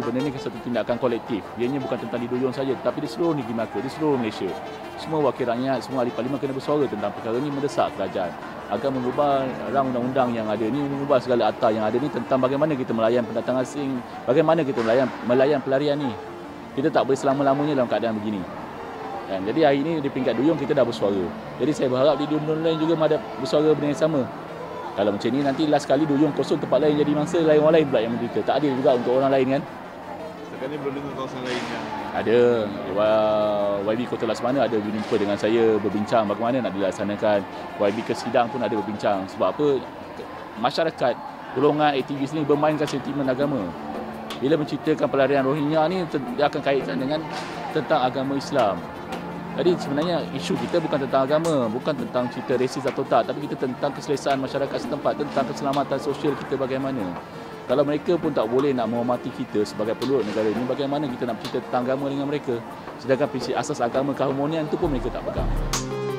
benda ni satu tindakan kolektif. Ianya bukan tentang di Duyung saja, tapi di seluruh negeri Melaka, di seluruh Malaysia. Semua wakil rakyat, semua ahli parlimen kena bersuara tentang perkara ini, mendesak kerajaan agar mengubah rang undang-undang yang ada ni, mengubah segala akta yang ada ni tentang bagaimana kita melayan pendatang asing, bagaimana kita melayan pelarian ni. Kita tak boleh selama-lamanya dalam keadaan begini. Kan? Jadi hari ini di peringkat Duyung kita dah bersuara. Jadi saya berharap di Duyung lain juga ada bersuara benda yang sama. Kalau macam ni nanti last kali Duyung kosong, tempat lain jadi mangsa, lain orang lain pula yang menderita. Tak adil juga untuk orang lain kan. Setakat ni belum dengar kawasan lain yang ada. YB Kota Laksamana ada berjumpa dengan saya, berbincang bagaimana nak dilaksanakan. YB ke sidang pun ada berbincang. Sebab apa? Masyarakat, golongan aktivis ni bermainkan sentimen agama. Bila menceritakan pelarian Rohingya ni, dia akan kaitkan dengan tentang agama Islam. Jadi sebenarnya isu kita bukan tentang agama, bukan tentang cerita resis atau tak, tapi kita tentang keselesaan masyarakat setempat, tentang keselamatan sosial kita bagaimana. Kalau mereka pun tak boleh nak menghormati kita sebagai penduduk negara ini, bagaimana kita nak bercerita tentang agama dengan mereka? Sedangkan prinsip asas agama keharmonian itu pun mereka tak pegang.